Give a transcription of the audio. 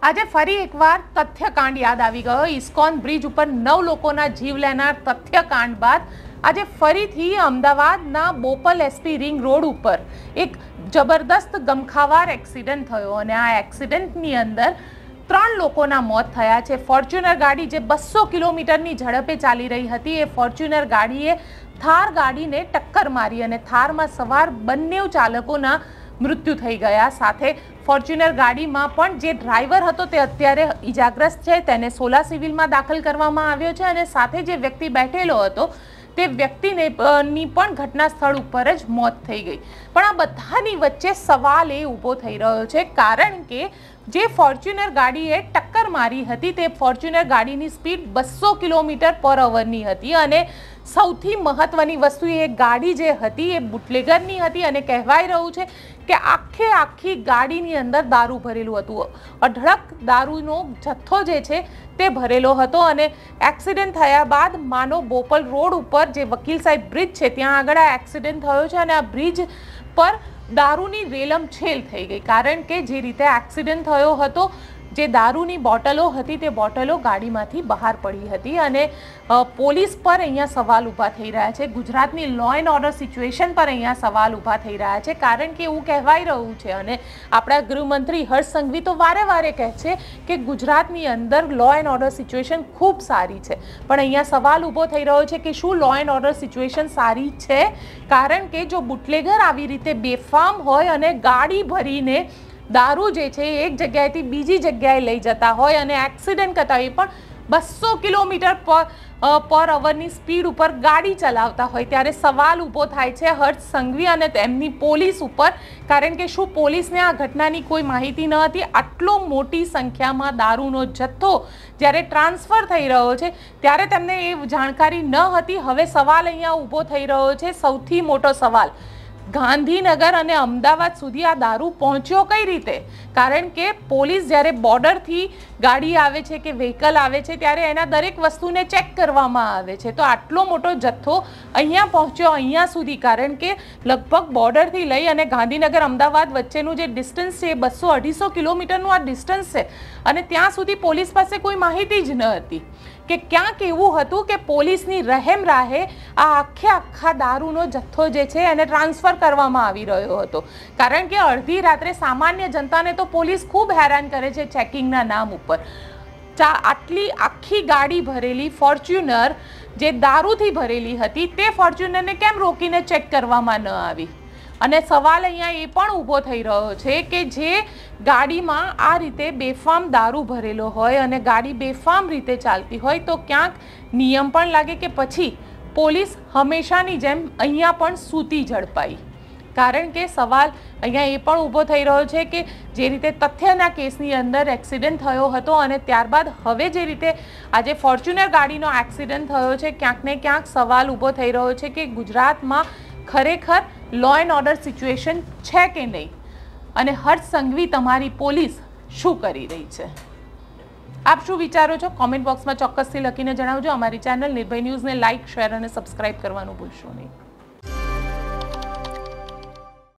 આજે ફરી એકવાર તથ્યકાંડ યાદ આવી ગયો। ઇસ્કોન બ્રિજ ઉપર 9 લોકોના જીવ લેનાર તથ્યકાંડ બાદ આજે ફરીથી અમદાવાદના બોપલ એસપી રિંગ રોડ ઉપર એક જબરદસ્ત ગમખાવાર એક્સિડન્ટ થયો અને આ એક્સિડન્ટની અંદર 3 લોકોના મોત થયા છે। ફોર્ચ્યુનર ગાડી જે 200 કિલોમીટરની ઝડપે ચાલી રહી હતી એ ફોર્ચ્યુનર ગાડીએ થાર ગાડીને ટક્કર મારી અને થારમાં સવાર બંને ચાલકોના મૃત્યુ થઈ ગયા। સાથે ફોર્ચ્યુનર ગાડીમાં પણ જે ડ્રાઈવર હતો તે અત્યારે ઈજાગ્રસ્ત છે, તેને સોલા સિવિલમાં દાખલ કરવામાં આવ્યો છે અને સાથે જે વ્યક્તિ બેઠેલો હતો તે વ્યક્તિની પણ ઘટના સ્થળ ઉપર જ મોત થઈ ગઈ। પણ આ બધાની વચ્ચે સવાલ એ ઊભો થઈ રહ્યો છે કારણ કે જે ફોર્ચ્યુનર ગાડીએ ટક્કર મારી હતી તે ફોર્ચ્યુનર ગાડીની સ્પીડ 200 કિલોમીટર/અવરની હતી અને સૌથી મહત્વની વસ્તુ એ ગાડી જે હતી એ બુટલેગરની હતી અને કહેવાય રહ્યું છે કે આખી ગાડીની અંદર દારૂ ભરેલું હતું। અઢળક દારૂનો જથ્થો જે છે તે ભરેલો હતો અને એક્સિડન્ટ થયા બાદ માનો બોપલ રોડ ઉપર જે વકીલ સાહેબ બ્રિજ છે ત્યાં આગળ આ એક્સિડન્ટ થયો છે અને આ બ્રિજ પર દારૂની રેલમછેલ થઈ ગઈ કારણ કે જે રીતે એક્સિડન્ટ થયો હતો જે દારૂની બોટલો હતી તે બોટલો ગાડીમાંથી બહાર પડી હતી અને પોલીસ પર અહીંયા સવાલ ઊભા થઈ રહ્યા છે। ગુજરાતની લો એન્ડ ઓર્ડર સિચ્યુએશન પર અહીંયા સવાલ ઊભા થઈ રહ્યા છે કારણ કે એવું કહેવાય રહ્યું છે અને આપણા ગૃહમંત્રી હર્ષ સંઘવી તો વારે કહે છે કે ગુજરાતની અંદર લો એન્ડ ઓર્ડર સિચ્યુએશન ખૂબ સારી છે, પણ અહીંયા સવાલ ઊભો થઈ રહ્યો છે કે શું લો એન્ડ ઓર્ડર સિચ્યુએશન સારી છે? કારણ કે જો બુટલેગર આવી રીતે બેફામ હોય અને ગાડી ભરીને દારૂ જે છે એક જગ્યાએથી બીજી જગ્યાએ લઈ જતા હોય અને એક્સિડન્ટ કરતા હોય પણ 200 કિલોમીટર/અવરની સ્પીડ ઉપર ગાડી ચલાવતા હોય ત્યારે સવાલ ઊભો થાય છે હર્ષ સંઘવી અને તેમની પોલીસ ઉપર કારણ કે શું પોલીસને આ ઘટનાની કોઈ માહિતી ન હતી? આટલો મોટી સંખ્યામાં દારૂનો જથ્થો જ્યારે ટ્રાન્સફર થઈ રહ્યો છે ત્યારે તેમને એ જાણકારી ન હતી। હવે સવાલ અહીંયા ઊભો થઈ રહ્યો છે, સૌથી મોટો સવાલ ગાંધીનગર અને અમદાવાદ સુધી આ દારૂ પહોંચ્યો કઈ રીતે? કારણ કે પોલીસ જ્યારે બોર્ડરથી ગાડી આવે છે કે વ્હીકલ આવે છે ત્યારે એના દરેક વસ્તુને ચેક કરવામાં આવે છે, તો આટલો મોટો જથ્થો અહીંયા પહોંચ્યો અહીંયા સુધી કારણ કે લગભગ બોર્ડરથી લઈ અને ગાંધીનગર અમદાવાદ વચ્ચેનું જે ડિસ્ટન્સ છે એ 200-250 કિલોમીટરનું આ ડિસ્ટન્સ છે અને ત્યાં સુધી પોલીસ પાસે કોઈ માહિતી જ ન હતી કે ક્યાંક એવું હતું કે પોલીસની રહેમ રાહે આ આખા દારૂનો જથ્થો જે છે એને ટ્રાન્સફર કરવામાં આવી રહ્યો હતો કારણ કે અડધી રાત્રે સામાન્ય જનતાને તો પોલીસ ખૂબ હેરાન કરે છે ચેકિંગના નામ ઉપર। આટલી આખી ગાડી ભરેલી ફોર્ચ્યુનર જે દારૂથી ભરેલી હતી તે ફોર્ચ્યુનરને કેમ રોકીને ચેક કરવામાં ન આવી? અને સવાલ અહીંયા એ પણ ઊભો થઈ રહ્યો છે કે જે ગાડીમાં આ રીતે બેફામ દારૂ ભરેલો હોય અને ગાડી બેફામ રીતે ચાલતી હોય તો ક્યાંક નિયમ પણ લાગે કે પછી પોલીસ હંમેશાની જેમ અહીંયા પણ સૂતી ઝડપાઈ? કારણ કે સવાલ અહીંયા એ પણ ઊભો થઈ રહ્યો છે કે જે રીતે તથ્યના કેસની અંદર એક્સિડન્ટ થયો હતો અને ત્યારબાદ હવે જે રીતે આજે ફોર્ચ્યુનર ગાડીનો એક્સિડન્ટ થયો છે ક્યાંક ને ક્યાંક સવાલ ઊભો થઈ રહ્યો છે કે ગુજરાતમાં ખરેખર લો એન્ડ ઓર્ડર સિચ્યુએશન છે કે નહીં અને હર્ષ સંઘવી તમારી પોલીસ શું કરી રહી છે? આપ શું વિચારો છો? કોમેન્ટ બોક્સમાં ચોક્કસથી લખીને જણાવજો। અમારી ચેનલ નિર્ભય ન્યૂઝને લાઇક, શેર અને સબસ્ક્રાઇબ કરવાનું ભૂલશો નહીં।